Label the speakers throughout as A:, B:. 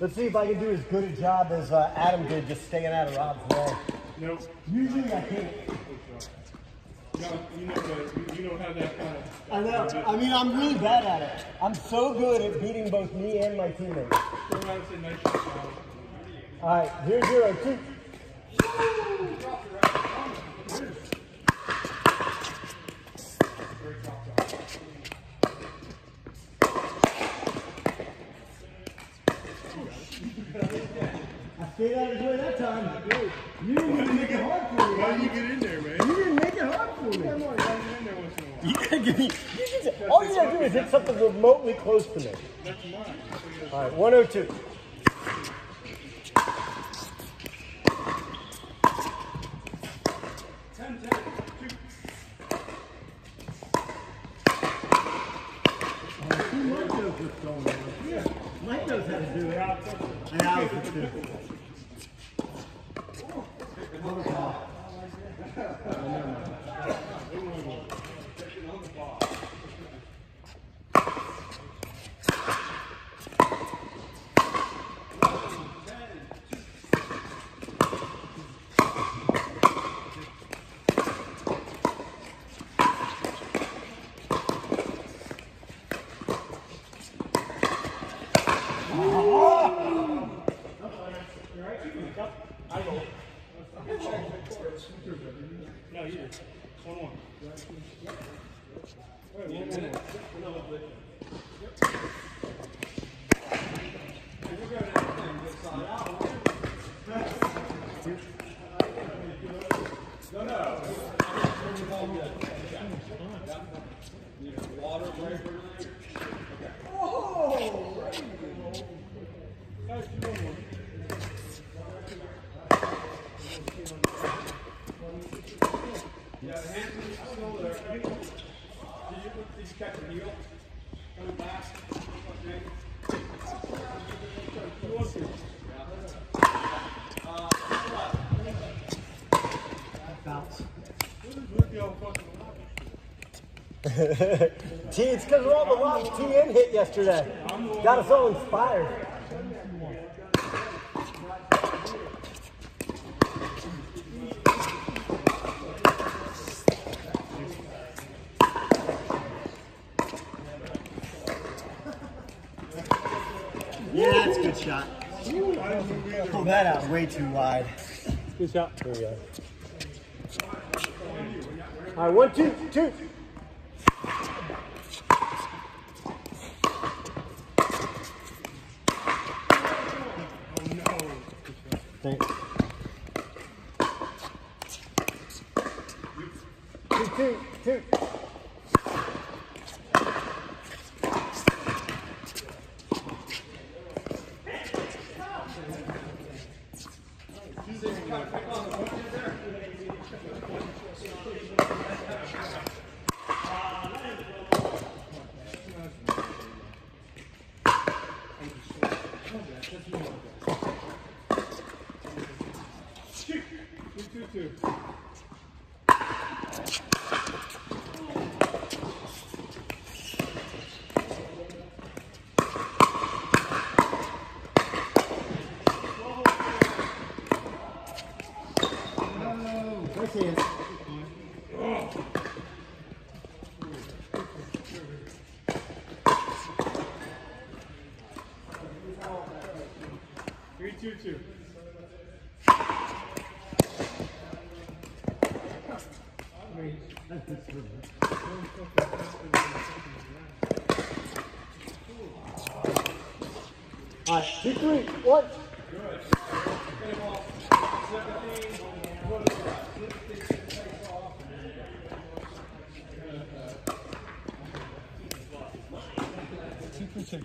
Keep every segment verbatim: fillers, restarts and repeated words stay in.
A: Let's see if I can do as good a job as uh, Adam did, just staying out of Rob's way.
B: Nope.
A: Usually I can't.
B: No, you know that. You don't have that kind of.
A: I know. I mean, I'm really bad at it. I'm so good at beating both me and my teammates. All right, here's zero two. I stayed out of his way that time. You didn't even make it hard for me.
B: Why do you get in there, man?
A: You didn't make it hard for me.
B: Come on, I'm in there once in a while.
A: You gotta give me. You just, all you gotta do is hit something remotely close to me.
B: That's mine.
A: All right, one oh two. Mike knows how to do it. And Alex is too.
B: No, you did. One more. Wait, one more. No, no. Water, right? Oh, right. Yeah, the hands are still there. Did you, did you catch the heel? Coming back? Okay. You want to? Yeah. Uh,
A: Bounce. T, it's because of all the rocks T N hit yesterday. Got us all inspired. Yeah, that's a good shot. Pull that out way too wide.
B: Good shot.
A: There we go. All right, one, two, two.
B: Oh no.
A: Thanks. Two, two, two.
B: Two, two, two.
A: Nice hands.
B: Three, two, two.
A: All right, two, three, one.
B: Two, two, two.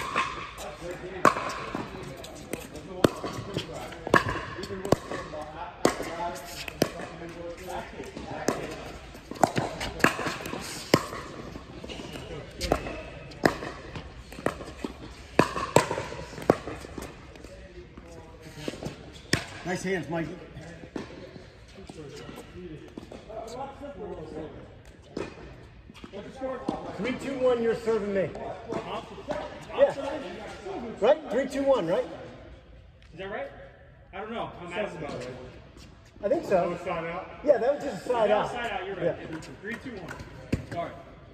A: Nice hands, Mikey. Three, two, one. You're serving me. Yeah. Right? Three, two, one. Right?
B: that right? I don't know. I'm
A: Sounds
B: asking.
A: about right. I think so.
C: That was side out?
A: Yeah, that was just a side
B: Yeah,
A: out.
B: side out, you're right.
A: Yeah.
B: Three, two, one. Start.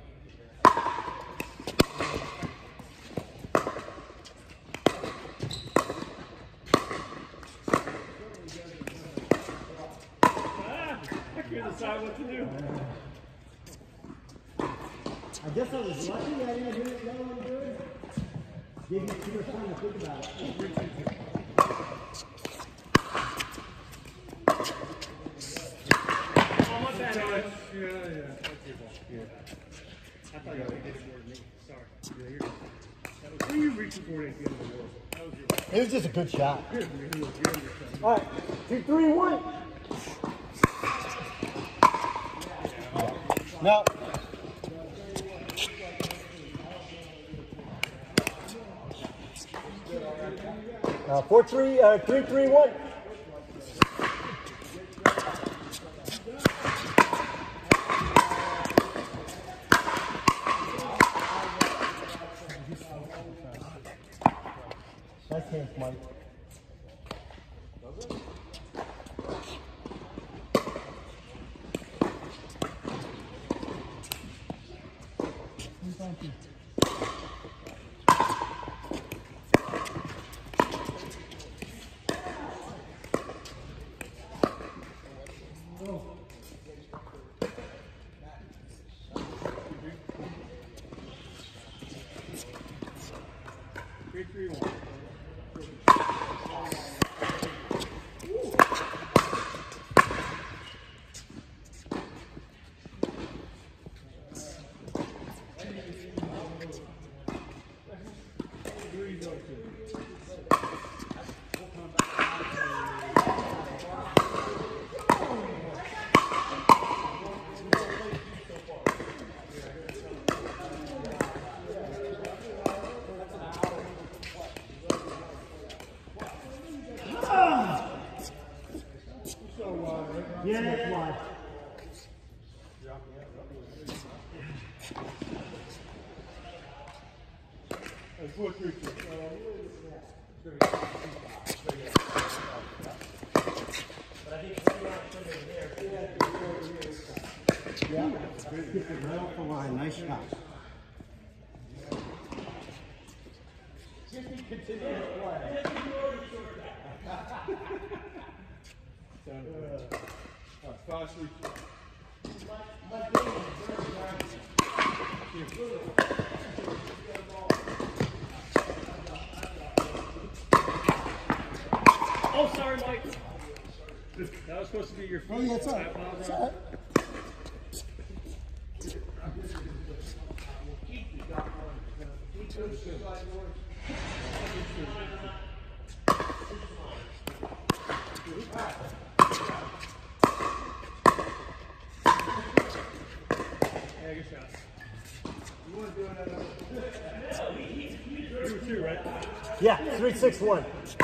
B: Ah, I couldn't decide what to do.
A: I guess I was lucky I didn't do it that one good. Gave me too much time to think about it.
B: Oh, my bad.
C: Yeah, yeah. Yeah.
B: I thought you were going to get more than me. Sorry.
C: Yeah, you're good. What are you reaching for at the end of the world?
B: That was your
A: It was just a good shot.
C: Good, man. You're good.
A: All right, two, three, one. No. Uh, four, three, uh, three, three, one. Nice hands, Mike. Thank you.
B: three, three, one.
A: Yeah, that's why.
C: That's what you're doing.
A: Yeah, get it right off the line. Nice shot.
C: Fast reach.
B: Oh, sorry, Mike. That was supposed to be your feet.
A: Oh, yeah, it's all
B: I
A: right.
B: apologize.
A: It's all right.
B: Yeah, good shot. You want to do another? Two, two, right?
A: Yeah, three, six, one.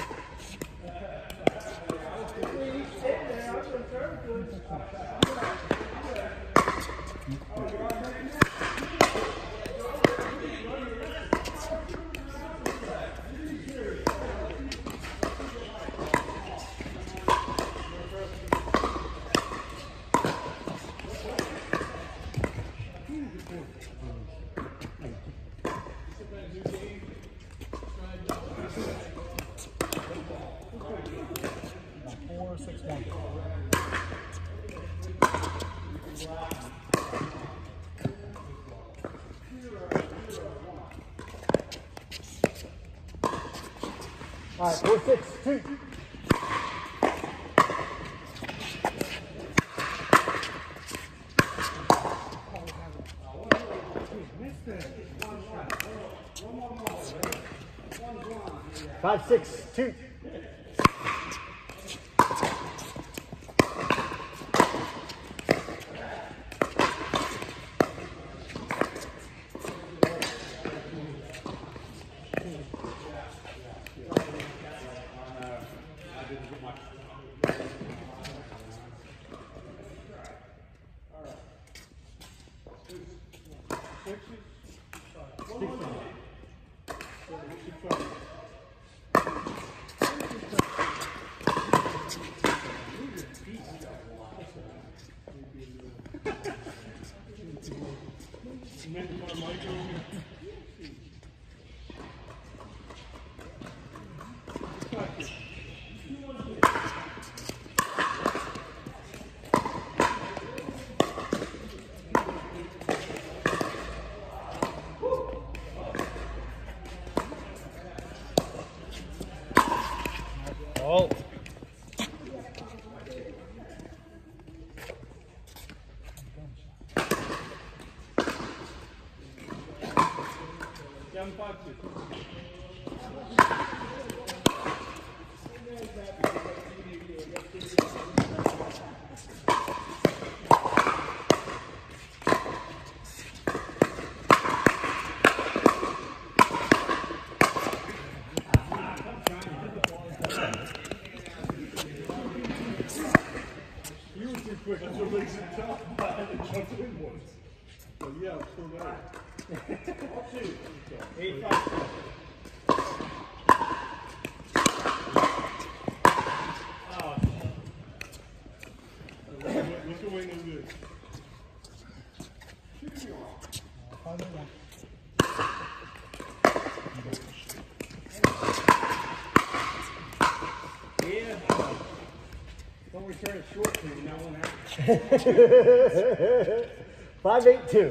A: Four, six, one. All right, four, six, two. Five, six, two.
B: five two.
C: You were too quick. That's what makes it tough. I had to jump in once. But yeah, I'm still there.
B: Eight five.
C: Look away, no good.
B: Yeah. Don't return it short to you, not one out.
A: Five, eight, two.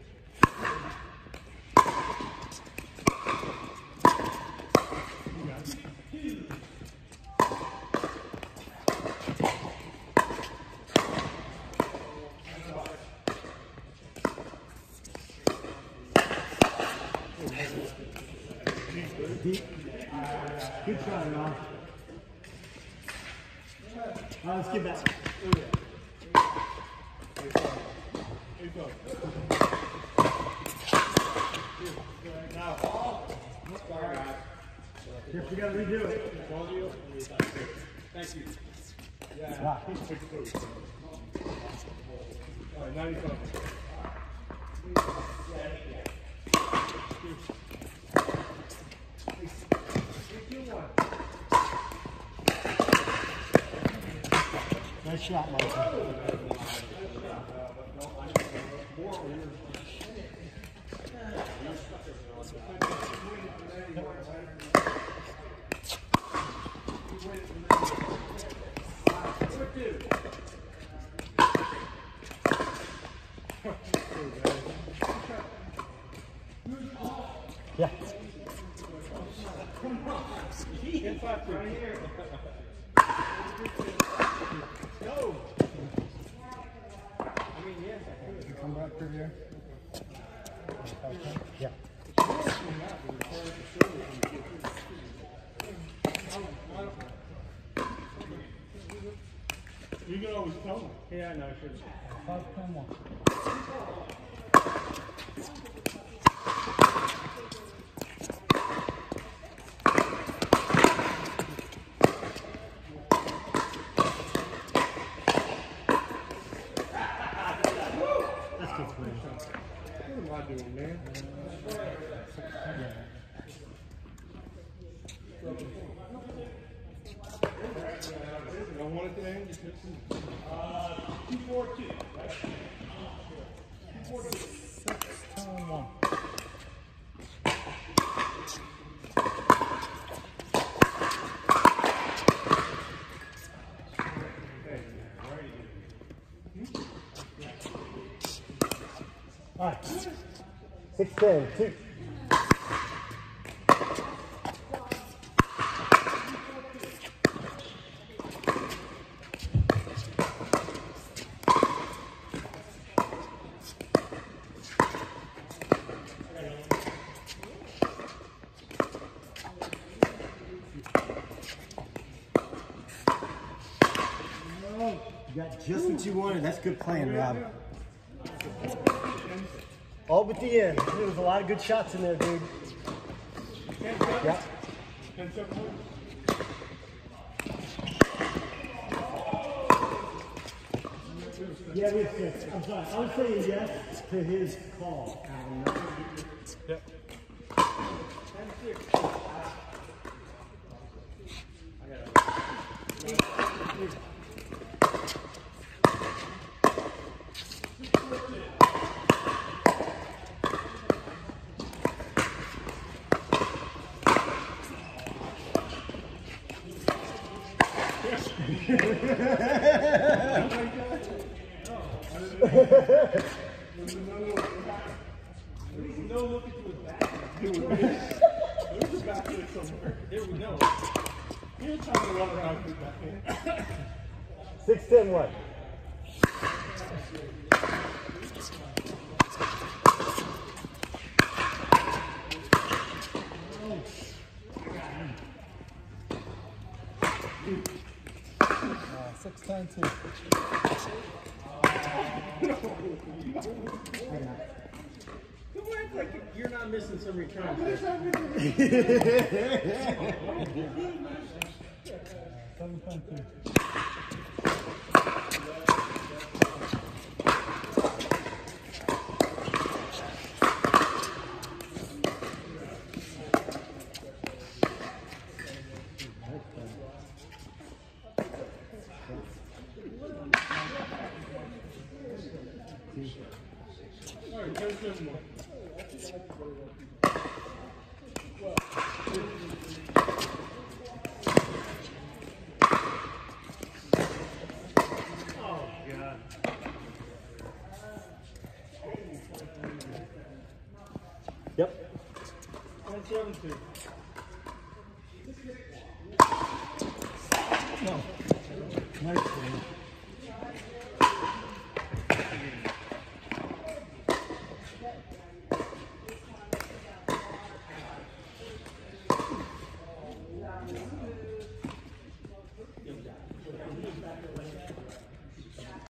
A: Deep. Good try, Rob. All right, let's get back.
B: Now, sorry, guys.
A: Yes, we gotta redo it.
B: Thank you.
A: Wow.
C: All right, ninety-five.
A: Nice shot, Michael. Yeah.
B: No. I mean, yes, I could.
A: Come back through here. Yeah.
C: You can always tell me.
B: Yeah, I know, I should.
A: Five, ten, one.
C: What am I doing, man? I want it to end.
B: Uh, two four two. Two four two.
A: Six, ten, one. All right. Six, ten, two. You got just what you wanted. That's good playing, Rob. All but the end. There was a lot of good shots in there, dude. Yeah. Yeah, we have six. I'm sorry. I was saying yes to his call.
C: Yep.
B: No look into his back.
C: There's a back there somewhere.
B: There we go.
C: You're trying to run around with that hand.
A: Six, ten, what?
D: Uh, six ten two.
A: Don't act like you're not missing some returns.
D: Seven ten two.
C: Alright, ten seven one.
A: Oh, God. Yep.
C: ten seven two.
D: No. Nice one.